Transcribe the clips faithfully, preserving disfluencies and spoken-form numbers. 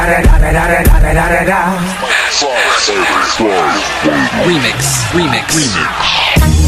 Remix, remix, remix.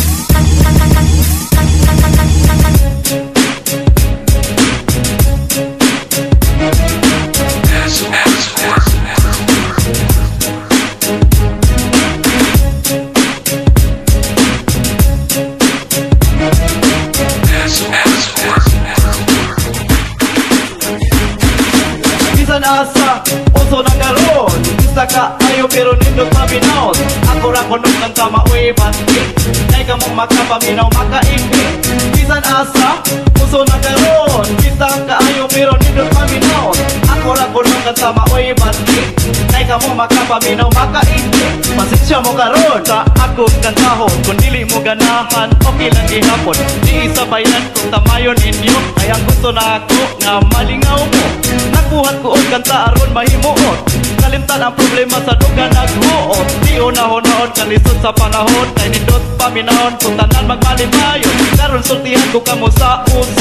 Bisan asa, uso na karon. Isa ka ayo pero nindot mabinaw. Ako ra kuno kang tama uy bati. Nay ka mo makapaminaw makainggi. Bisan asa, uso na karon. Isa ka ayo pero nindot mabinaw. Ako ra kuno kang tama uy bati. Nay ka mo makapaminaw makainggi. Pasensya mo karon sa ako kang kahon. Kung dili mo ganahan, okay lang ihapon. Di isa bayan kung tamayon inyo. Ay ang gusto na ako nga malingaw mo. Nakuhat ko og kanta aron mahimuot. Kalimtan ang problema sa duga naghuot. Di unahon-hon kalisod sa panahon. Kay nindot paminahon kung tanan magmalibayon. Karon sultihan ko kamo sa us.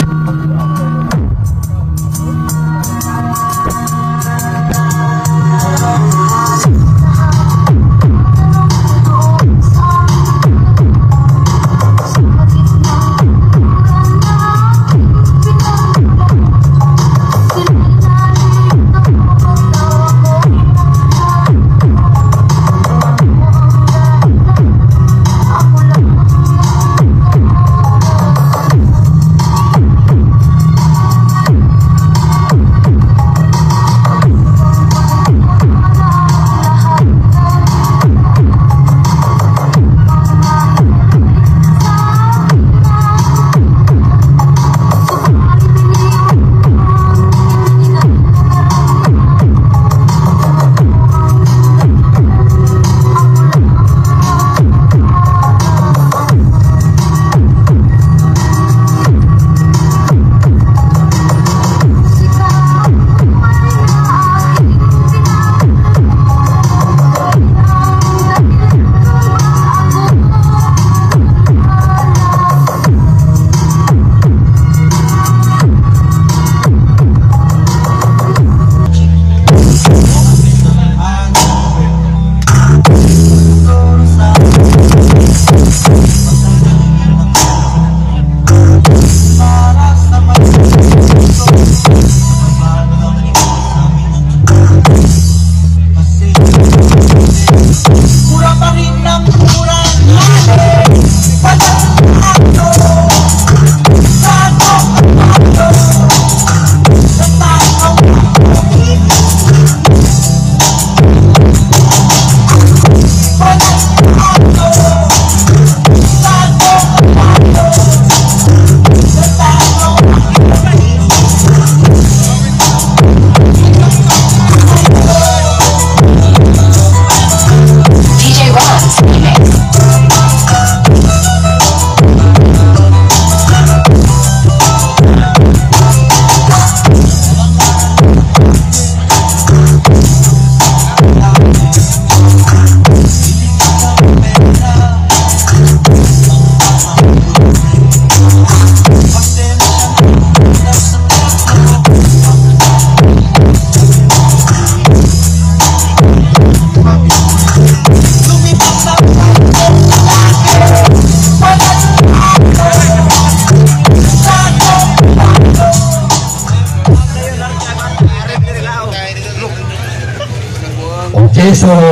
Okay, so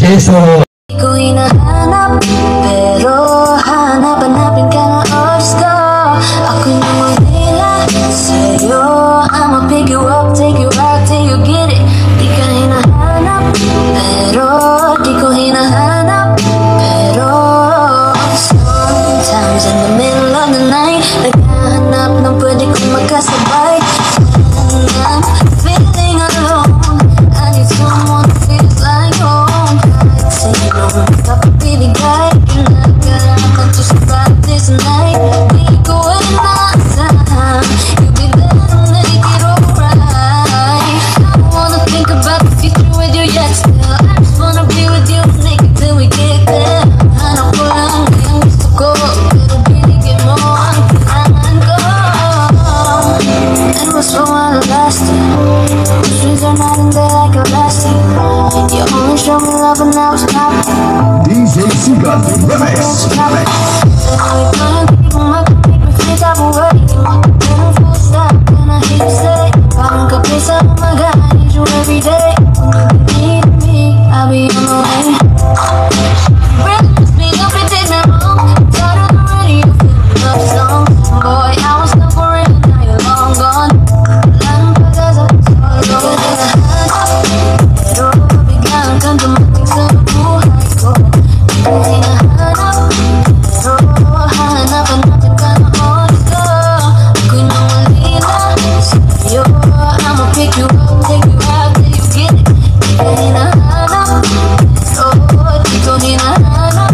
Oteso. Di ko hinahanap, pero hanap-hanapin ka ng oras ko. Ako'y namangila sa'yo. I'ma pick you up, take you out till you get it. Di ka hinahanap, pero di ko hinahanap, pero sometimes in the middle of the night, naghahanap ng pwede kong magkasabay. I'm feeling alone, I need someone who feels like home. Kahit sino kapapibigay, kinagaraman to survive this night. Di ko inaasahan, you'll be there to make it alright. I don't wanna think about the future with you yet. Still, I just wanna be with you, make it till we get there. Hanap ko lang yung gusto ko, pero binigyan mo ang kailangan ko. It was for while it lasted. The streets are night and day like a last year. You only showed me love and now it's not. D J Sigan Remix. We're gonna keep on my make me feel type of way. Then I'm full stop, then I hear you say, parang kapisa, oh my God, I need you every day. When you need me, I'll be on my way. Really must be up and take me wrong. Tired of the radio, feeling love songs. Boy, I was stuck for real, now you're long gone. Lang pag-asa, so I go to the hanap. Pero biglang kang dumating sa buhay ko. Di ko hinahanap, pero hanap-hanapin ka ng oras ko. Ako'y namalila sa'yo. I'ma pick you up, take you out till you get it. Di ka hinahanap, pero di ko hinahanap,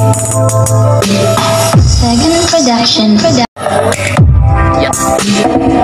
Second production. Production.